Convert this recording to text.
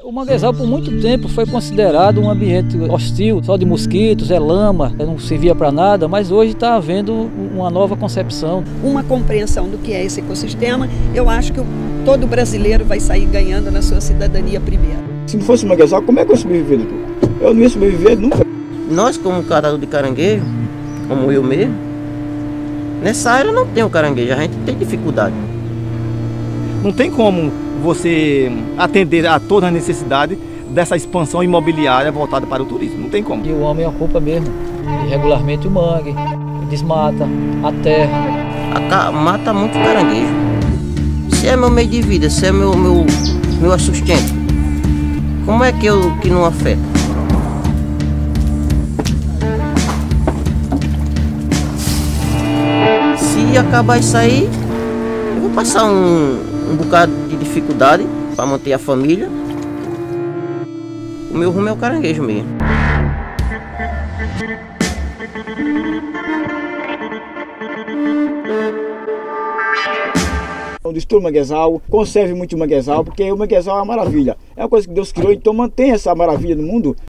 O manguezal por muito tempo foi considerado um ambiente hostil, só de mosquitos, lama, não servia para nada, mas hoje está havendo uma nova concepção. Uma compreensão do que é esse ecossistema, eu acho que todo brasileiro vai sair ganhando na sua cidadania primeiro. Se não fosse manguezal, como é que eu sobreviver, doutor? Eu não ia sobreviver nunca. Nós, como catador de caranguejo, como eu mesmo, nessa área não tem o caranguejo, a gente tem dificuldade. Não tem como você atender a toda a necessidade dessa expansão imobiliária voltada para o turismo, não tem como. E o homem ocupa mesmo irregularmente o mangue, desmata a terra. Mata muito caranguejo. Se é meu meio de vida, se é meu sustento, como é que não afeta? Se acabar isso aí, eu vou passar um bocado de dificuldade para manter a família. O meu rumo é o caranguejo mesmo. Destrua o manguezal, conserve muito o manguezal, porque o manguezal é uma maravilha. É uma coisa que Deus criou, então mantenha essa maravilha no mundo.